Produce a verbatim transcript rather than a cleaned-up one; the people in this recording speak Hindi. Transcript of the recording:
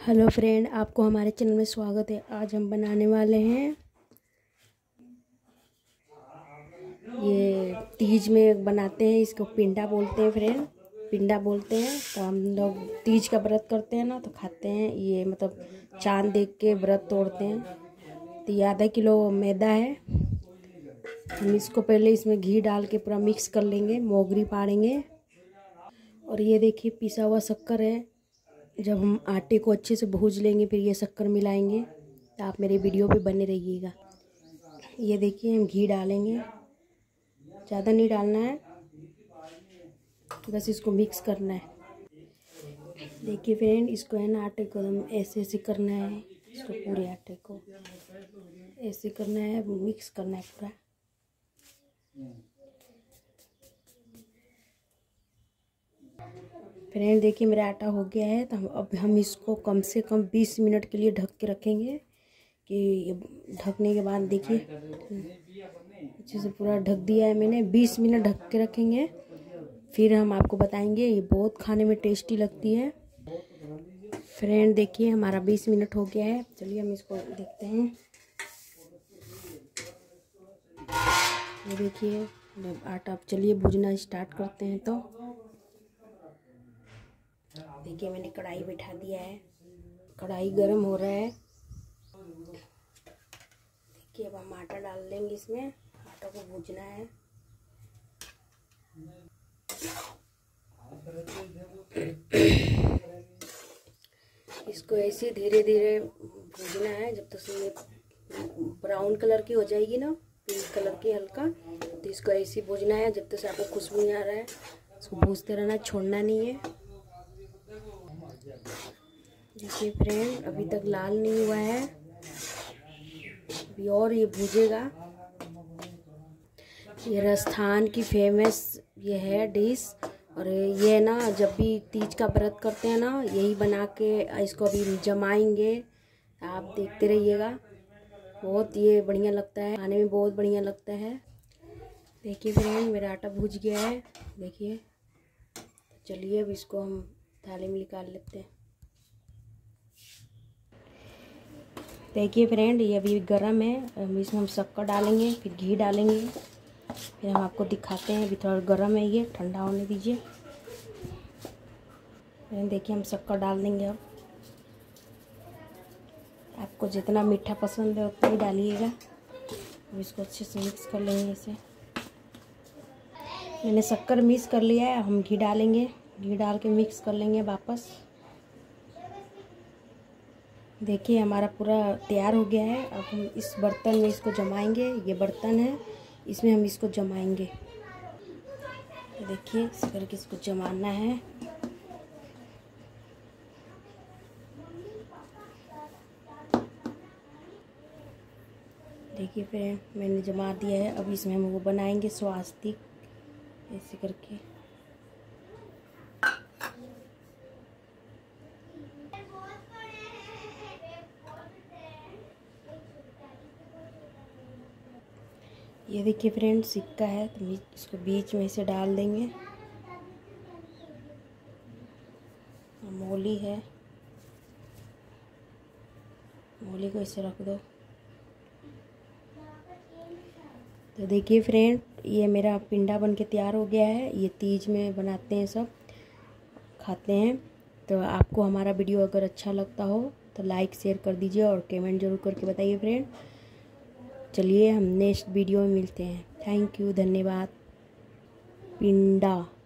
हेलो फ्रेंड, आपको हमारे चैनल में स्वागत है। आज हम बनाने वाले हैं ये तीज में बनाते हैं, इसको पिंडा बोलते हैं फ्रेंड, पिंडा बोलते हैं। तो हम लोग तीज का व्रत करते हैं ना, तो खाते हैं ये, मतलब चांद देख के व्रत तोड़ते हैं। तो ये आधा किलो मैदा है। हम इसको पहले इसमें घी डाल के पूरा मिक्स कर लेंगे, मोगरी पाड़ेंगे। और ये देखिए पिसा हुआ शक्कर है। जब हम आटे को अच्छे से भूज लेंगे फिर ये शक्कर मिलाएंगे। तो आप मेरे वीडियो पे बने रहिएगा। ये देखिए हम घी डालेंगे, ज़्यादा नहीं डालना है, बस इसको मिक्स करना है। देखिए फ्रेंड, इसको है ना आटे को हम ऐसे ऐसे करना है, इसको पूरे आटे को ऐसे करना है, मिक्स करना है पूरा। फ्रेंड देखिए मेरा आटा हो गया है। तो हम अब हम इसको कम से कम बीस मिनट के लिए ढक के रखेंगे। कि ढकने के बाद देखिए अच्छे से पूरा ढक दिया है मैंने। बीस मिनट ढक के रखेंगे, फिर हम आपको बताएंगे। ये बहुत खाने में टेस्टी लगती है। फ्रेंड देखिए हमारा बीस मिनट हो गया है। चलिए हम इसको देखते हैं। ये देखिए आटा, अब चलिए भूजना स्टार्ट करते हैं। तो देखिए मैंने कढ़ाई बैठा दिया है, कढ़ाई गरम हो रहा है। देखिए अब हम आटा डाल देंगे इसमें, आटा को भूजना है। इसको ऐसे धीरे धीरे भूजना है जब तक ये ब्राउन कलर की हो जाएगी ना, पिंक कलर की हल्का। तो इसको ऐसे भूजना है जब तक आपको खुशबू नहीं आ रहा है। इसको भूजते रहना, छोड़ना नहीं है। देखिए फ्रेंड अभी तक लाल नहीं हुआ है, अभी और ये भूजेगा। ये राजस्थान की फेमस ये है डिश। और ये ना जब भी तीज का व्रत करते हैं ना, यही बना के इसको अभी जमाएंगे। आप देखते रहिएगा, बहुत ये बढ़िया लगता है, खाने में बहुत बढ़िया लगता है। देखिए फ्रेंड मेरा आटा भूज गया है। देखिए चलिए अब इसको हम थाली में निकाल लेते हैं। देखिए फ्रेंड ये अभी गरम है, हम इसमें हम शक्कर डालेंगे, फिर घी डालेंगे, फिर हम आपको दिखाते हैं। अभी थोड़ा गरम है, ये ठंडा होने दीजिए। देखिए हम शक्कर डाल देंगे। अब आपको जितना मीठा पसंद है उतना ही डालिएगा। अब इसको अच्छे से मिक्स कर लेंगे। इसे मैंने शक्कर मिक्स कर लिया है, हम घी डालेंगे, घी डाल के मिक्स कर लेंगे वापस। देखिए हमारा पूरा तैयार हो गया है। अब हम इस बर्तन में इसको जमाएंगे। ये बर्तन है, इसमें हम इसको जमाएंगे। तो देखिए इस करके इसको जमाना है। देखिए फ्रेंड मैंने जमा दिया है। अब इसमें हम वो बनाएंगे स्वास्तिक, ऐसे करके। ये देखिए फ्रेंड सिक्का है, तो इसको बीच में से डाल देंगे। मोली है, मोली को ऐसे रख दो। तो देखिए फ्रेंड ये मेरा पिंडा बन के तैयार हो गया है। ये तीज में बनाते हैं, सब खाते हैं। तो आपको हमारा वीडियो अगर अच्छा लगता हो तो लाइक शेयर कर दीजिए और कमेंट जरूर करके बताइए फ्रेंड। चलिए हम नेक्स्ट वीडियो में मिलते हैं। थैंक यू, धन्यवाद। पिंडा।